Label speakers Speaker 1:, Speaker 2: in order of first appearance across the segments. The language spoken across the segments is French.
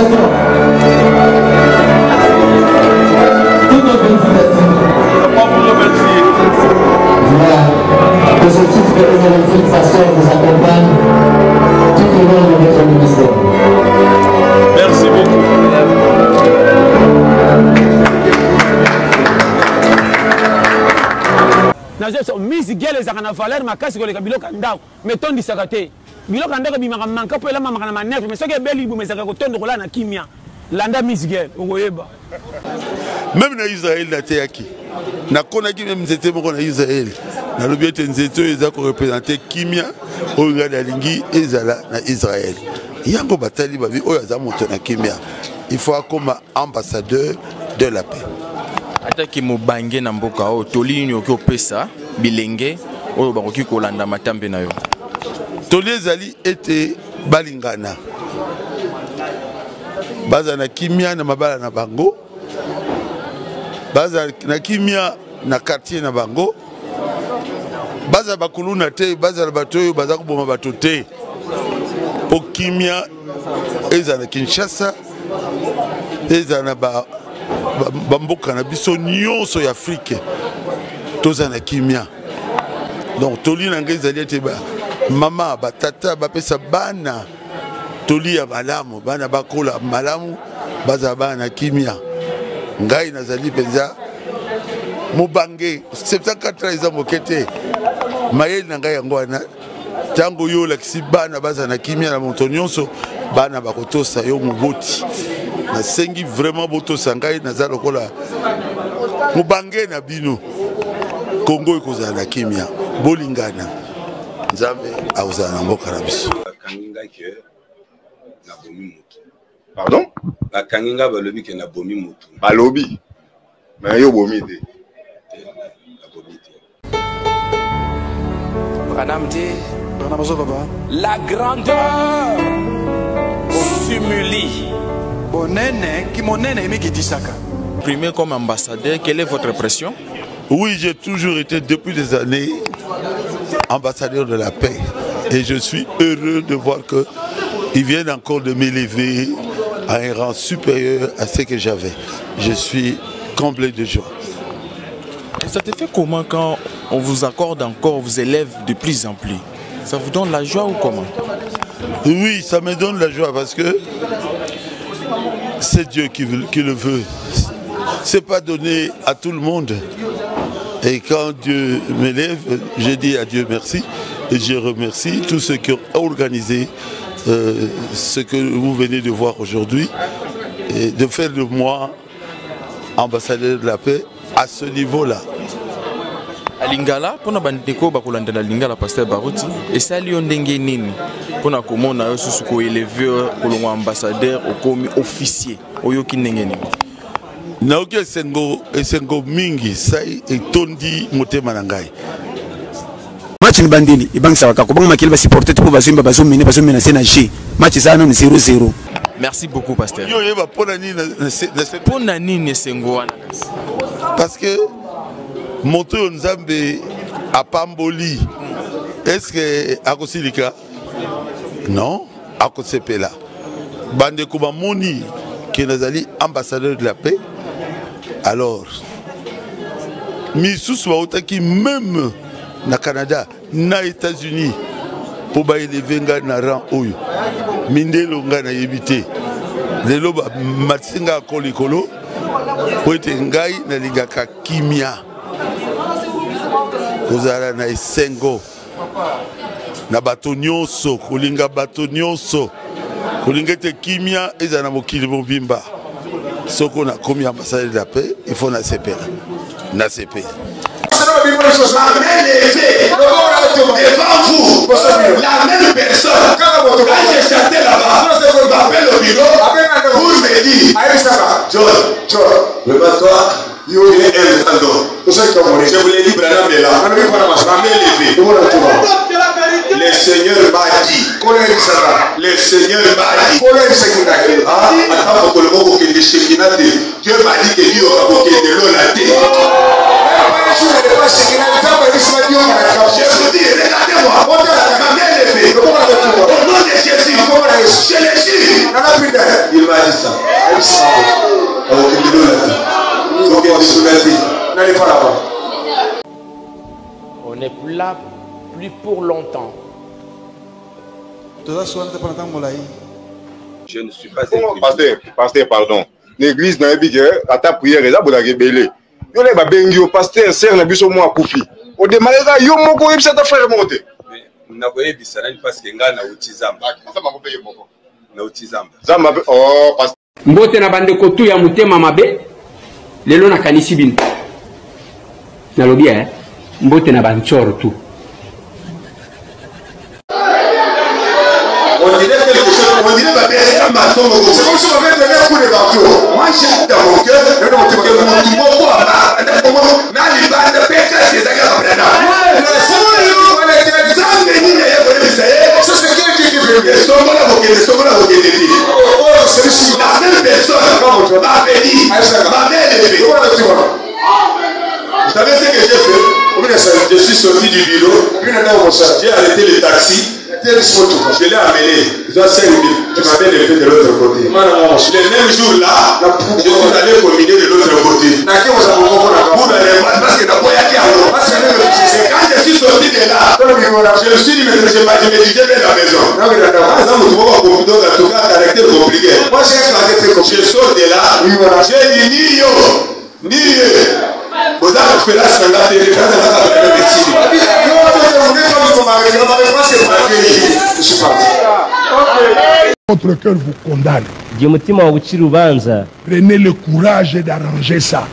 Speaker 1: félicitations. Toutes nos félicitations. Voilà. Que ce titre de honorifique pasteur vous accompagne tout au long de votre ministère.
Speaker 2: Merci beaucoup.
Speaker 3: Miss Guel ezaka na valeur makasi koleka biloko ndako mais tondisaka te biloko ndako bimaka manka po elama makana manef mais soki ebeli bomezaka kotondo kola na kimia landa Miss Guel okoyeba
Speaker 2: même na Israël na teyaki nakonaki même nzete moko na Israël nalobi ete nzete oyo eza korepresente kimia oyo nga nalingi ezala na Israël yango batali babi oyo aza moto na kimia il faut akoma ambassadeur de la paix.
Speaker 4: Ataki mobange na mboka o toli nyo ko pesa bilenge oyo bakoki kolanda matambe na yo.
Speaker 2: Toli ezali ete balingana. Baza na kimia na mabala na bango. Baza na kimia na quartier na bango. Baza bakuluna te, baza na bato oyo baza kuboma bato te. Po kimia eza na Kinshasa. Eza na bamboka na biso nyonso ya Afrique toza na kimia donc toli na ngai ezali ete mama batata bapesa bana toli ya malamu bana bakola malamu baza bana na kimia ngai nazali penza mobange 74 eza moke te mayeli na ngai yango wana ntango yo olakisi bana baza na kimia na moto nyonso bana bakotosa yo moboti nasengi vraiment boto sangai naza lokola mubange na bino Kongo ekozala na kimia bolingana nzambe akozala na mboka na biso.
Speaker 5: Pardon?
Speaker 6: Bakanginga balobi ke na bomi mutu.
Speaker 5: Balobi. Mais yo bomi te.
Speaker 7: La grandeur s'humilie.
Speaker 4: Premier comme ambassadeur, quelle est votre impression?
Speaker 2: Oui, j'ai toujours été depuis des années ambassadeur de la paix. Et je suis heureux de voir qu'ils viennent encore de m'élever à un rang supérieur à ce que j'avais. Je suis comblé de joie.
Speaker 4: Et ça te fait comment quand on vous accorde encore, vous élève de plus en plus? Ça vous donne la joie ou comment?
Speaker 2: Oui, ça me donne la joie parce que c'est Dieu qui le veut. Ce n'est pas donné à tout le monde. Et quand Dieu m'élève, je dis à Dieu merci. Et je remercie tous ceux qui ont organisé ce que vous venez de voir aujourd'hui. Et de faire de moi ambassadeur de la paix à ce niveau-là.
Speaker 4: À Lingala, pour nous bakolanda na Lingala pasteur Baruti, et ça li ondenge nini pour na komona yo susu ko élever kolongo ambassadeur au komi officier oyoki ndenge nini.
Speaker 2: Naoki esengo mingi sai etondi motema na ngai.
Speaker 8: Match ni bandini ibangisa bakakobanga makili ba supporter pour bazimba bazomina na G. Match za no 0-0.
Speaker 4: Merci beaucoup pasteur.
Speaker 2: Yo yeba pona nini
Speaker 4: pona nini sengo wana.
Speaker 2: Parce que moto nzambe apamboli. Est-ce que akosilika? Non, akosepela. Bande kuba moni qui nazali ambassadeur de la paix. Alors Misusu baotaki même na Canada, na États-Unis pour ba élever nga na rang oyo. Mindelo nga na yebite. Lelo ba matsinga kolikolo po ete ngai na lingaka kimia. Kozala na esengo na bato nyonso kolinga bato nyonso kolinga te kimia eza na mokili mobimba soko na komi ambassadeur de la paix il faut na CP na CP
Speaker 6: La main levée devant vous, la même personne. Quand j'ai chanté là-bas, je m'appelle au bureau pour me dire John, lève-toi. Tu es un grand. Je vous l'ai dit, Branham est là. La main levée. Le Seigneur m'a dit. Le Seigneur m'a dit. Dieu m'a dit que lui aura beaucoup de l'eau la terre. Je vous dis, regardez-moi. Ma main levée. Au nom de Jésus, je le jure. Il m'a dit ça.
Speaker 7: On n'est plus là, plus pour longtemps.
Speaker 5: Je ne suis pas pasteur, pardon. L'église n'a pas ta prière, elle a rebellé. Yo les babengio pasteur sert na biso moi kufi. O démarrera yo moko yebisa ta frère monter.
Speaker 9: Na ko yebisa nani parce que nga na utizamba.
Speaker 5: Ça m'a payé moko.
Speaker 9: Na utizamba.
Speaker 5: Ça m'a oh pasteur.
Speaker 10: Mbote na bande kotu ya mutema mabe. Lelo na kanisi bino. Na lobi mbote na banchoro tu.
Speaker 6: On dirait quelque chose, on dirait que c'est un maton. C'est comme si on avait donné un coup de bateau. Moi, j'ai dans mon cœur, je ne sais pas que mon mot là, mais les bandes de pêche, c'est ça qu'il y a là. C'est ce qui est fait. Les sommes là, vous avez dit. La même personne m'a dit, ma mère est fait. Vous savez ce que j'ai fait? Je suis sorti du bureau, j'ai arrêté le taxi. Je l'ai amené, je m'avais levé de l'autre côté. Le même jour là, je suis allé communier de l'autre côté. Parce que quand je suis sorti de là, je me suis dit, mais je me disais bien la maison. En tout cas, caractère compliqué. Je sors de là, j'ai dit ni vous avez fait la sangate,
Speaker 11: votre cœur vous condamne.
Speaker 12: Prenez le courage d'arranger ça.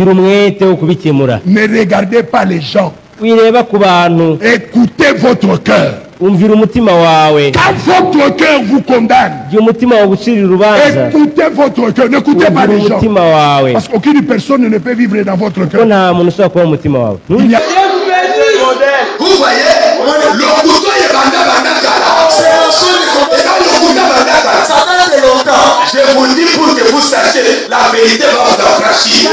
Speaker 11: Ne regardez pas les gens.
Speaker 12: Écoutez votre cœur.
Speaker 11: Quand votre cœur vous condamne, écoutez votre cœur, n'écoutez pas les gens. Parce qu'aucune personne ne peut vivre dans votre cœur.
Speaker 6: Vous voyez, le couteau est ça fait longtemps. Je vous dis pour que vous sachiez, la vérité va vous affranchir.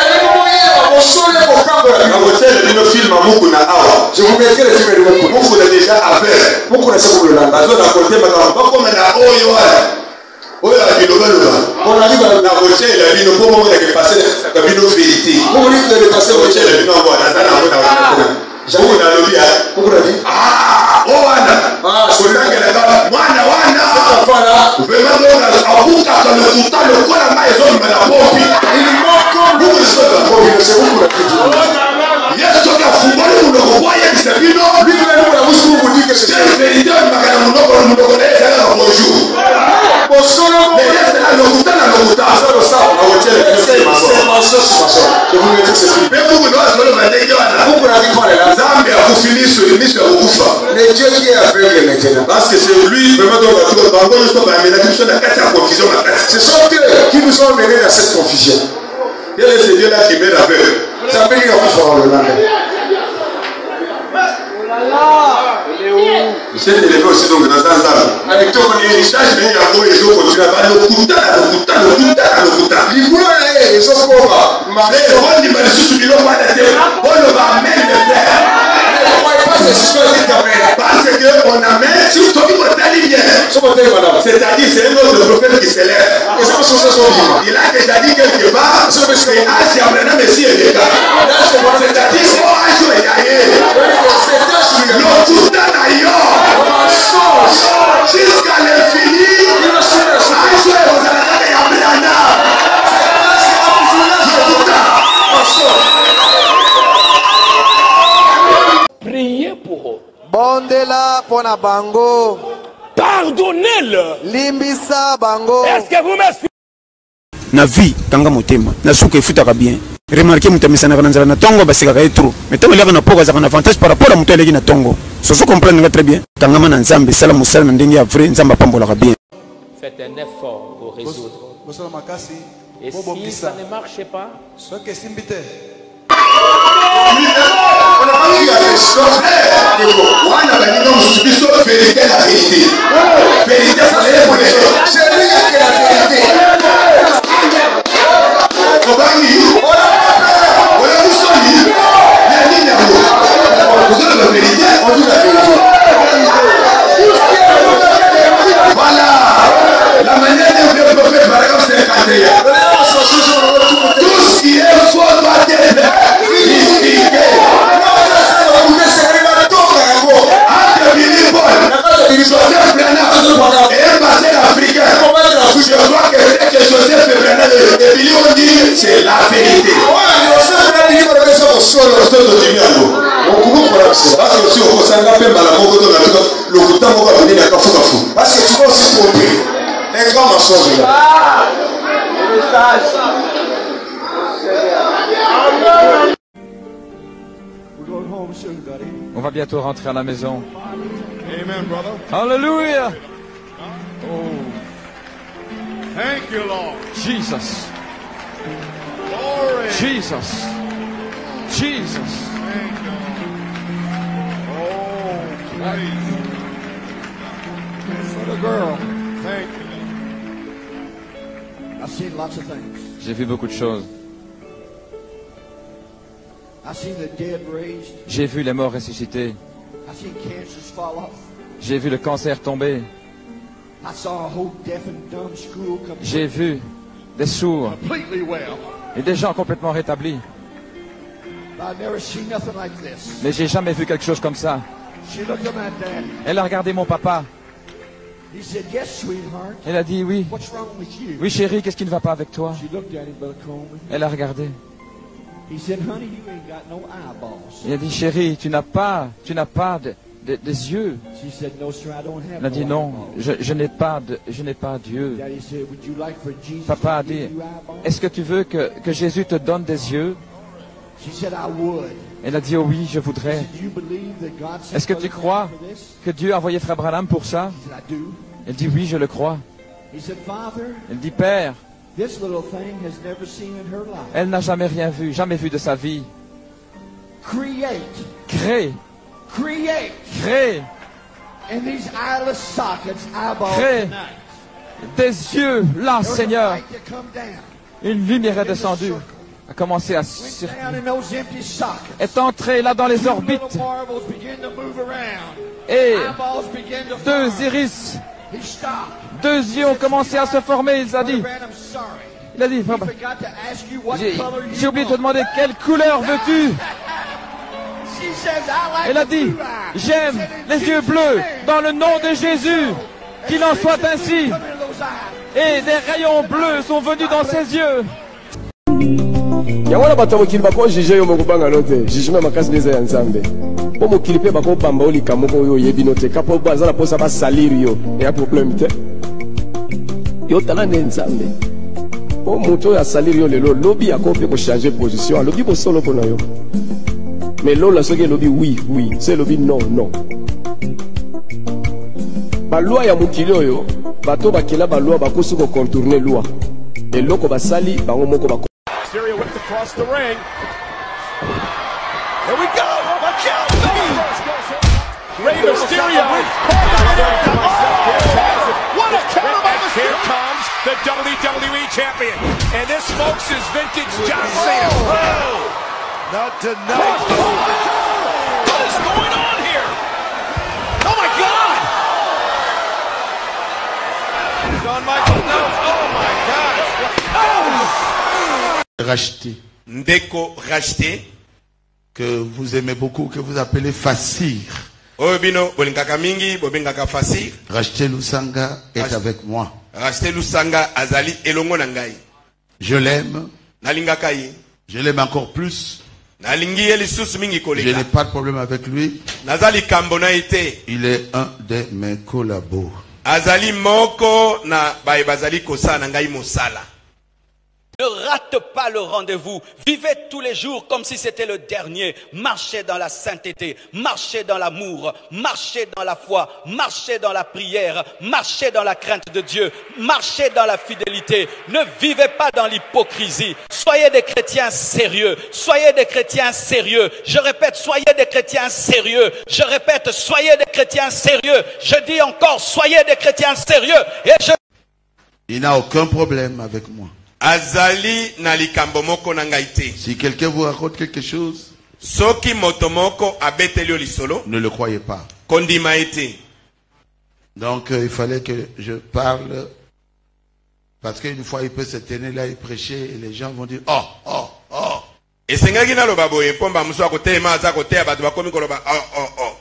Speaker 6: Je vous mettrai le film de beaucoup de déjà affaire. Beaucoup de ce que vous l'avez. Parce que d'un côté, comme on a on a dit la voiture, il a dit nous pouvons passer la vérité. Vous voulez que passer la voiture, il a dit non, j'avoue, on a lobby. Ah, oh, Anna. C'est ça qu'elle est là. Wana. Vraiment, on a le couteau, le coup, la main, ils ont mis la pompe. Il manque beaucoup de choses. C'est vous qui l'avez dit. Yes, on a footballé, vous le voyez, c'est bien. Lui, vous dit que c'est une vérité, nous le connaissons, c'est un bonjour. Mais yes, le couteau, c'est vous mettez ce film. Mais vous mais Dieu qui est aveugle maintenant. Parce que c'est lui, vraiment, ce sont eux qui nous ont menés dans cette confusion. Quel est ce Dieu-là qui met l'aveugle? Ça veut dire qu'on le lendemain. Je suis élevé aussi donc dans un salle. Avec toi, on est héritage, mais il y a beaucoup de gens qui continuent à parler le couteau. Les boulons, ils sont pauvres. Mais on dit, mais sous le on va même le faire. Parce qu'on amène, si vous trouvez votre bien, c'est-à-dire c'est un autre prophète qui s'élève. Il a déjà dit quelque part, c'est Abraham Messie et les gars. C'est-à-dire c'est Oajo et Yaye. Le couteau d'ailleurs, jusqu'à l'infini, Ajo et Rosalana et Abraham.
Speaker 7: Priez pour eux.
Speaker 13: Bondela pona bango.
Speaker 7: Pardonnez-le.
Speaker 13: Limbisa bango.
Speaker 7: Est-ce que vous m'excusez?
Speaker 8: Na vie kanga motema na suka efutaka bien. Remarquez mutamesana kana nzala na tongo basika ka trop. Mais tant leka na poka za kana avantage par rapport à muto eleki na tongo. Soso comprendre très bien. Kanga mana nzambe sala musala na ndenge ya vrai nzamba pambola ka bien.
Speaker 7: Faites un effort pour résoudre. Et si ça ne marche pas,
Speaker 6: on a pas vu la vérité, la vérité. Vérité, c'est lui qui a la vérité. Voilà la manière c'est la vérité. Parce que si on consacre la peine à la mort, le temps va venir à Kafoukafou. Parce que tu vas aussi produire un grand mensonge là.
Speaker 14: On va bientôt rentrer à la maison.
Speaker 15: Amen, brother.
Speaker 14: Hallelujah.
Speaker 15: Oh. Thank you, Lord.
Speaker 14: Jesus.
Speaker 15: Glory.
Speaker 14: Jesus. Jesus.
Speaker 15: Thank you. Oh, praise.
Speaker 11: For the girl.
Speaker 15: Thank you.
Speaker 11: I've seen lots of things.
Speaker 14: J'ai vu beaucoup de choses.
Speaker 11: I've seen the dead raised.
Speaker 14: J'ai vu les morts ressuscités.
Speaker 11: I've seen cancers fall off.
Speaker 14: J'ai vu le cancer tomber.
Speaker 11: I saw a whole deaf and dumb school come.
Speaker 14: J'ai vu des sourds
Speaker 11: Completely well.
Speaker 14: et des gens complètement rétablis.
Speaker 11: I've never seen nothing like this.
Speaker 14: Mais j'ai jamais vu quelque chose comme ça.
Speaker 11: She looked at my daddy.
Speaker 14: Elle a regardé mon papa.
Speaker 11: He said, "Yes, sweetheart."
Speaker 14: Elle a dit oui.
Speaker 11: What's wrong with you?
Speaker 14: Oui chérie, qu'est-ce qui ne va pas avec toi?
Speaker 11: She looked at him, Brother Coleman.
Speaker 14: Elle a regardé.
Speaker 11: He said, "Honey, you ain't got no eyeballs."
Speaker 14: Il a dit chérie, tu n'as pas des yeux.
Speaker 11: She said, "No, sir, I don't have
Speaker 14: Elle a dit
Speaker 11: no
Speaker 14: non,
Speaker 11: eyeballs."
Speaker 14: je n'ai pas d'yeux.
Speaker 11: Daddy said, "Would you like for Jesus
Speaker 14: Papa a
Speaker 11: to
Speaker 14: dit,
Speaker 11: give you eyeballs?"
Speaker 14: est-ce que tu veux que Jésus te donne des yeux?
Speaker 11: She said, "I would."
Speaker 14: Elle a dit oh oui, je
Speaker 11: He
Speaker 14: voudrais.
Speaker 11: said, "Do you believe that God sent
Speaker 14: Est-ce que tu
Speaker 11: Brother
Speaker 14: crois
Speaker 11: Branham for this?"
Speaker 14: que Dieu a envoyé Frère Branham pour ça?
Speaker 11: He said, "I do."
Speaker 14: Elle dit oui, je le crois.
Speaker 11: He said, "Father,
Speaker 14: Elle dit Père,
Speaker 11: this little thing has never seen in her life.
Speaker 14: elle n'a jamais rien vu, jamais vu de sa vie.
Speaker 11: Create,
Speaker 14: Crée, crée
Speaker 11: in these eyeless sockets, eyeballs
Speaker 14: Crée.
Speaker 11: tonight.
Speaker 14: des yeux là,
Speaker 11: There was a
Speaker 14: Seigneur.
Speaker 11: light to come down.
Speaker 14: Une lumière est descendue, a commencé à
Speaker 11: Went
Speaker 14: circuler,
Speaker 11: down in those empty sockets.
Speaker 14: est entrée là dans les
Speaker 11: Two
Speaker 14: orbites
Speaker 11: little marbles began to move around.
Speaker 14: et
Speaker 11: Eyeballs began to
Speaker 14: deux
Speaker 11: form.
Speaker 14: iris,
Speaker 11: He stopped.
Speaker 14: deux yeux ont commencé à se former. Il a
Speaker 11: Brother
Speaker 14: dit,
Speaker 11: Branham, sorry.
Speaker 14: il a dit,
Speaker 11: He
Speaker 14: Papa,
Speaker 11: forgot to ask you what
Speaker 14: j'ai
Speaker 11: color
Speaker 14: j'ai
Speaker 11: you
Speaker 14: oublié de te
Speaker 11: want.
Speaker 14: demander quelle couleur veux-tu?
Speaker 11: She says, "I like
Speaker 14: Elle a
Speaker 11: the
Speaker 14: dit,
Speaker 11: blue eyes."
Speaker 14: j'aime
Speaker 11: He said, "In
Speaker 14: les yeux
Speaker 11: Jesus'
Speaker 14: bleus
Speaker 11: name."
Speaker 14: dans le nom de Jésus. Qu'il en soit ainsi.
Speaker 11: Come into those eyes.
Speaker 14: Et des rayons bleus sont venus dans ses yeux.
Speaker 16: yango bato ya mokili bakojije yo mokobanga no te jugeme makasi nde eza ya nzambe mpo mokili mpe bakobamba yo likambo moko oyo oyebi no te ka mpo baza na mposa basaliri yo eya probleme te yo tala nde nzambe mpo moto oyo asaliri yo lelo lobi ako mpe kochange position alobi bosolo mpo na yo mais lola soki elobi oui oui so elobi non non balwa ya mokili oyo bato bakela balwa bakosi kocontourne lwa eloko basali bango moko bako
Speaker 15: Mysterio whipped across the ring. Here we go. Watch out. Rey Mysterio. What a counter by Mysterio. Here comes the WWE Champion. And this, folks, is vintage John Cena. Oh. Not tonight. What is going on here? Oh, my God. Shawn Michaels, no. Oh, my God. Oh.
Speaker 2: Racheté.
Speaker 6: Ndeko racheté.
Speaker 2: Que vous aimez beaucoup, que vous appelez Fassir.
Speaker 6: Obino, bolingaka mingi, bobingaka Fassir.
Speaker 2: Racheté Lusanga est avec moi.
Speaker 6: Racheté Lusanga azali elongo nangai.
Speaker 2: Je l'aime.
Speaker 6: Nalingaka ye.
Speaker 2: Je l'aime encore plus.
Speaker 6: Nalingi ye lisusu mingi koleka.
Speaker 2: Je n'ai pas de problème avec lui.
Speaker 6: Nazali kambona ite.
Speaker 2: Il est un de mes collabos.
Speaker 6: Azali moko na bae bazali kosa nangai mosala.
Speaker 17: Ne rate pas le rendez-vous. Vivez tous les jours comme si c'était le dernier. Marchez dans la sainteté, marchez dans l'amour, marchez dans la foi, marchez dans la prière, marchez dans la crainte de Dieu, marchez dans la fidélité. Ne vivez pas dans l'hypocrisie. Soyez des chrétiens sérieux. Soyez des chrétiens sérieux. Je répète, soyez des chrétiens sérieux. Je répète, soyez des chrétiens sérieux. Je dis encore, soyez des chrétiens sérieux. Et
Speaker 2: Il n'a aucun problème avec moi.
Speaker 6: Azali na likambo moko na ngai te.
Speaker 2: Si quelqu'un vous raconte quelque chose,
Speaker 6: soki moto moko abeteli lisolo,
Speaker 2: ne le croyez pas.
Speaker 6: Kondima ete.
Speaker 2: Donc il fallait que je parle, parce qu'une fois il peut se tenir là et prêcher et les gens vont dire oh oh oh.
Speaker 6: Esengaki na loba boye pomba muso akotema aza koteya bato bakomi koloba oh oh oh.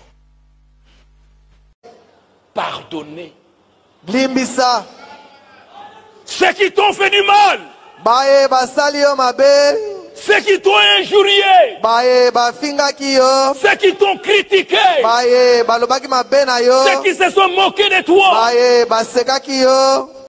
Speaker 17: pardonnez.
Speaker 13: Limbisa.
Speaker 15: Ceux qui t'ont fait du mal,
Speaker 13: baye basali yo mabe,
Speaker 11: ceux qui t'ont injurié,
Speaker 13: baye bafingaki yo,
Speaker 11: ceux qui t'ont critiqué,
Speaker 13: baye balobaki mabe na yo,
Speaker 11: ceux qui se sont moqués de toi,
Speaker 13: baye basekaki yo,